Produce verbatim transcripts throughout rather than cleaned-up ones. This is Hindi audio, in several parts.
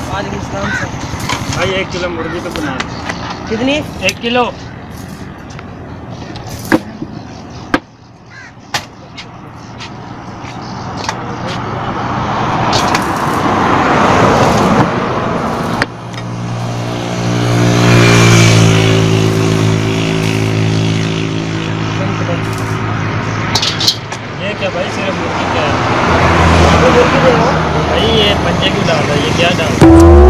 वालेकुम सलाम सर। भाई एक किलो मुर्गी तो बना दो। कितनी? एक किलो। ये क्या भाई, सिर्फ मुर्गी क्या है? मुर्गी दे रहा हूँ भाई ये पंजे क्यों डाल रहा है? ये क्या डाल रहा है?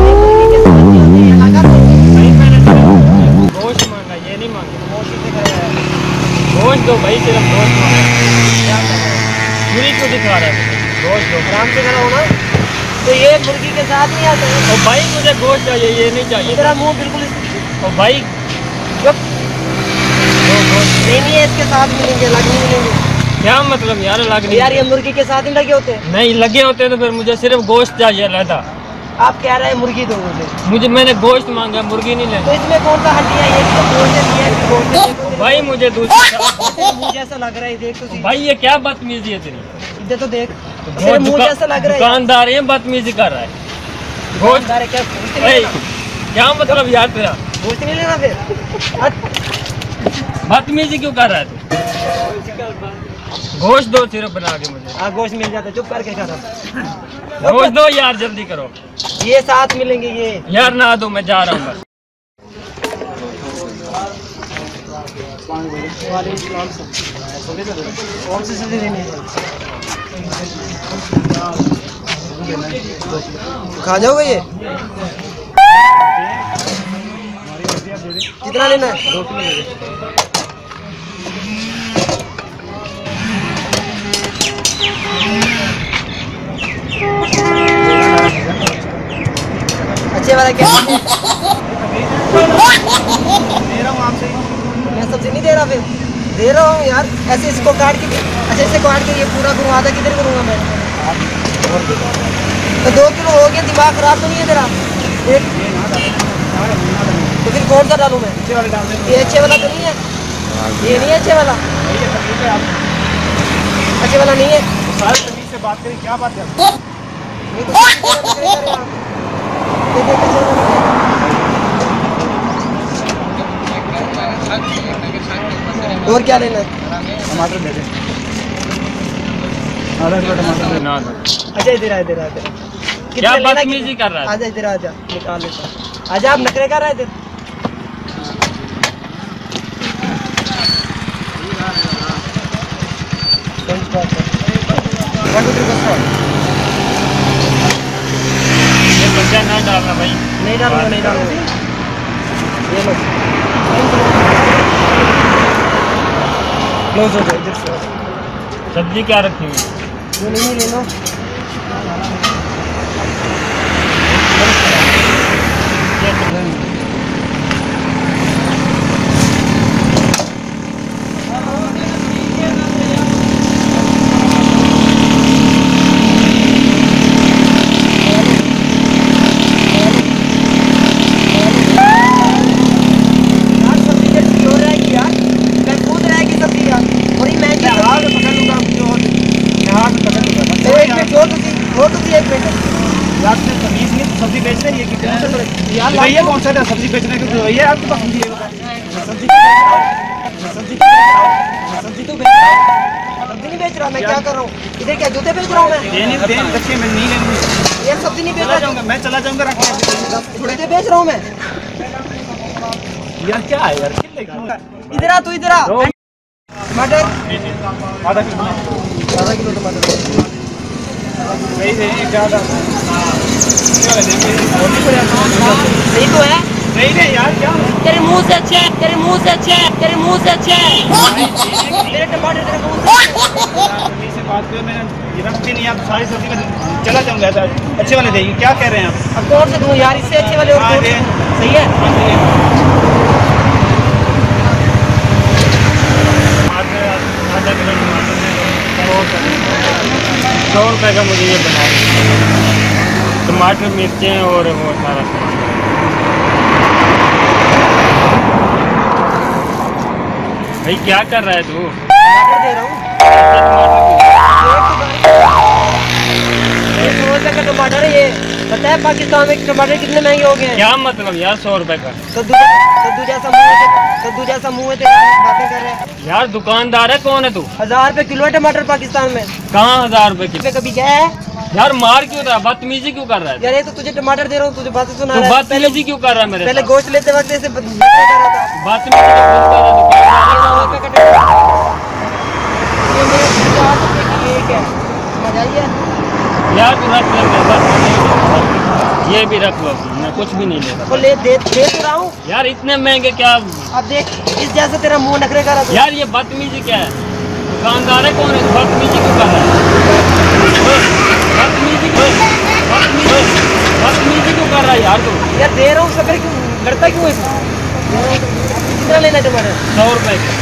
गोश्त मांगा, ये नहीं मांगा। गोश्त दो भाई, सिर्फ गोश्त मांगा। पूरी क्यों दिखा रहा है? गोश्त दो। आराम से करो ना, तो ये मुर्गी के साथ नहीं आता है। ओ भाई मुझे गोश्त चाहिए, ये नहीं चाहिए। तेरा मुंह बिल्कुल ओ भाई चुप। नहीं नहीं है, इसके साथ मिलेंगे, अलग नहीं मिलेंगे। क्या मतलब यार? अलग नहीं यार ये मुर्गी के साथ नहीं लगे होते। नहीं लगे होते तो फिर मुझे सिर्फ गोश्त चाहिए रहता। आप कह रहे हैं मुर्गी दो मुझे। मुझे मैंने गोश्त मांगा, मुर्गी नहीं तो लेनी। इसमें कौन सा हड्डी है? ये तो गोश्त है, ये गोश्त है। भाई मुझे दूसरा मुंह जैसा लग रहा है, देख तो। भाई ये क्या बदतमीजी है तेरी? इधर तो देख, तेरे मुंह जैसा लग रहा है। दुकानदार ये बदतमीजी कर रहा है। गोश्त क्या क्या मतलब यार तेरा? गोश्त नहीं लेना फिर? बदतमीजी क्यों कर रहा है तू? गोश्त दो सिर्फ बना के मुझे। हाँ गोश्त मिल जाता है, चुप करके खा। गोश्त दो यार, जल्दी करो। ये साथ मिलेंगे ये। यार ना दो, मैं जा रहा हूँ बस। कौन सी सब्जी देनी है? खा जाओगे ये? कितना लेना है? दो किलो। अच्छे वाला क्या दे रहा हूँ आपसे? मैं सब्जी नहीं दे रहा, फिर दे रहा हूँ यार। ऐसे इसको काट के, अच्छा इसे काट के ये पूरा करूँ, आधा किधर करूँगा मैं? तो दो किलो हो गया, दिमाग खराब तो नहीं है तेरा? एक तो फिर कौन सा डालूँ मैं? ये अच्छे वाला तो नहीं है? ये नहीं है अच्छे वाला? अच्छे वाला नहीं है? सारे तमीज से बात करें, क्या बात है? और क्या लेना है? टमाटर दे दे। आधा किलो टमाटर दे ना। अच्छा इधर आ, इधर आ, इधर। क्या बदतमीजी कर रहा है? आजा इधर, आजा निकाल लेता। आजा, आप नखरे कर रहे हैं इधर। ये पंजा ना डालना भाई। नहीं डालूंगा, नहीं डालूंगा। ये लो, क्लोज हो जाओ इधर से। सब्जी क्या रखी हुई? जो नहीं ले लो। सब्जी बेच रहे हैं भैया? कौन सा सब्जी बेचने के भैया आपके पास? सब्जी सब्जी सब्जी तो बेच रहा हूँ, सब्जी नहीं बेच रहा मैं। क्या कर रहा हूँ इधर? क्या जूते बेच रहा हूँ मैं? बच्चे मैं नहीं लेंगे यार, सब्जी नहीं बेच रहा। मैं चला जाऊँगा, जूते बेच रहा हूँ मैं यार। क्या है यार? इधर आ, तू इधर आ। टमाटर आधा किलो, आधा किलो टमाटर सही तो है? नहीं नहीं यार, क्या तेरे मुंह से अच्छे, तेरे मुंह से अच्छे, तेरे मुंह से अच्छे मेरे टमाटर तेरे मुंह से बात करो। मैंने रखती नहीं, आप सारी सब्जी में चला जाऊंगा। अच्छे वाले देंगे, क्या कह रहे हैं आप? अब कौन से दूं यार? इससे अच्छे वाले और कौन? सही है। आधा किलो सौ रुपये का मुझे ये बना, टमाटर, मिर्चें और वो सारा सामान। भाई क्या कर रहा है तू? टमाटर दे रहा हूँ। टमाटर एक तो टमाटर है ये। पता है पाकिस्तान में टमाटर कितने महंगे हो गए हैं? क्या मतलब यार सौ रुपए का? कद्दू कद्दू जैसा मुँह है, कद्दू जैसा मुँह है तेरा, बातें कर रहे हैं। यार दुकानदार है, कौन है तू? हजार रुपए किलो है टमाटर पाकिस्तान में। कहाँ हजार रुपए किलो? कभी गया है? यार मार क्यों रहा है, बदतमीजी क्यों कर रहा है? यार ये तो तुझे टमाटर दे रहा हूँ, तुझे बातें सुना तू रहा है। बदतमीजी क्यों कर रहा है मेरे पहले साथ? गोश्त लेते वक्त ऐसे बातें कर रहा था। बदतमीजी तो खुद कर रहा है, दुकानदार है। ये मेरे पचास रुपए की एक है, समझ आई है? यार तू रख ले मेरे पास, ये भी रख लो, मैं कुछ भी नहीं लेता। तो ले दे दे तो रहा हूँ यार इतने महंगे क्या? अब देख इस जैसे तेरा मुंह नखरे कर रहा था। यार ये बदतमीजी क्या है? दुकानदार है, कौन है? बदतमीजी क्यों कर रहा है? बदतमीजी क्यों बदतमीजी बदतमीजी क्यों कर रहा है यार तू? यार दे रहा हूँ सफर क्यों लड़ता क्यों है? कितना लेना है टमाटर? सौ रुपए का।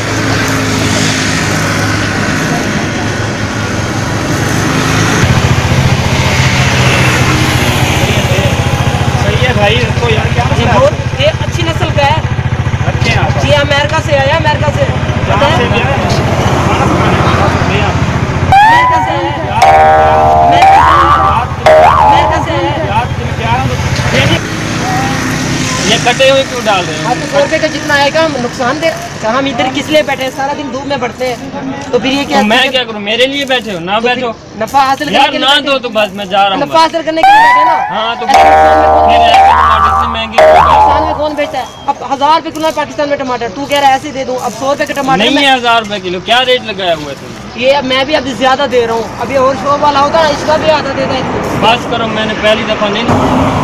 सही है भाई, इसको यार क्या मसला है? बहुत ये अच्छी नस्ल का है। अच्छे हैं आप? जी अमेरिका से आया, अमेरिका से। पता है? से भी आया? खाना पकाने भैया अमेरिका से आया, अमेरिका से आया, अमेरिका से आया। यार तुम क्या ये कटे हुए क्यों डाल रहे हाँ हो? तो सौ रुपए का जितना आएगा हम नुकसान दे। हम इधर किस लिए बैठे हैं? सारा दिन धूप में बढ़ते हैं, तो फिर ये क्या? तो मैं क्या करूं? मेरे लिए बैठे हो ना? तो बैठो नफा हासिल करने यार, के लिए ना बैठे दो तो बस मैं जा रहा हैं। हूँ। नफा हासिल करने के लिए बैठे हैं ना। हाँ तो ऐसे नुकसान में कौन फिर बेचता है? ऐसे टमाटर इतने महंगे क्यों? पाकिस्तान में कौन बेचता है? अब हजार रुपए किलो है पाकिस्तान में टमाटर, तू कह रहा है ऐसे दे दूं? अब सौ रुपए का टमाटर नहीं में- है हजार रुपए किलो, क्या रेट लगाया हुआ है तुमने? ये मैं भी अभी ज्यादा दे रहा हूँ। अभी और शो वाला होता है इसका भी आधा देता है। बस करो, मैंने पहली दफा नहीं।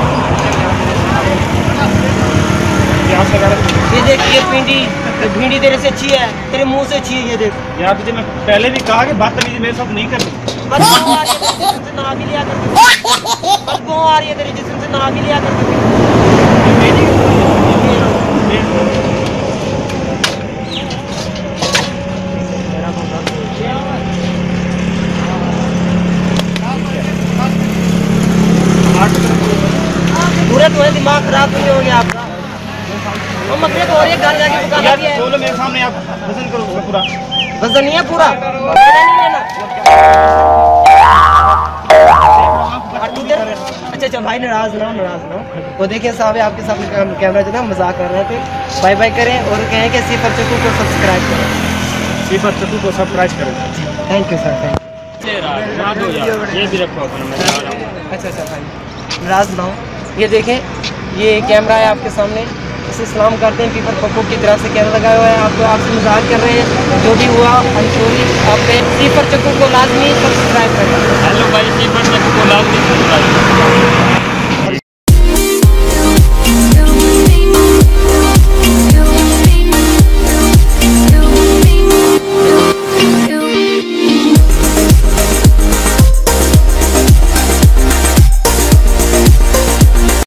ये देख ये भिंडी, ये भिंडी तेरे से अच्छी है, तेरे मुंह से अच्छी है। ये देख यार तुझे मैं पहले भी कहा कि बदतमीजी मेरे साथ नहीं करनी। बदबू आ रही है तेरे जिस्म से, नहा भी लिया कर। बदबू आ रही है तेरे जिस्म से, नहा भी लिया कर। पूरा तुम्हारा दिमाग खराब नहीं हो गया आपका? वो मकड़े तो और ये घर जाके पकाना भी है। बोलो मेरे सामने, आप वजन करो उसका पूरा। वजन नहीं है पूरा, मेरा नहीं है ना। अच्छा अच्छा भाई नाराज ना हो, नाराज ना हो। वो देखिए साहब आपके सामने कैमरा जो था मजाक कर रहे थे। बाय बाय करें और कहें कि सी फोर चक्कू को सब्सक्राइब करें। सी फोर चक्कू को सब्सक्राइब करें। थैंक यू सर, थैंक ना दो यार, ये भी रखो अपना, मैं जा रहा हूँ। यू। अच्छा अच्छा भाई नाराज ना हो। ये देखें ये कैमरा है आपके सामने, इसे सलाम करते हैं। पीपर पप्पू की तरफ से कैमरा लगाया हुआ है, आपको आपसे मजाक कर रहे हैं। जो भी हुआ अंशोरी आप पे सी फोर चक्कू को लाजमी सब्सक्राइब करें। हेलो भाई, सी फोर चक्कू को लाजमी सब्सक्राइब करें।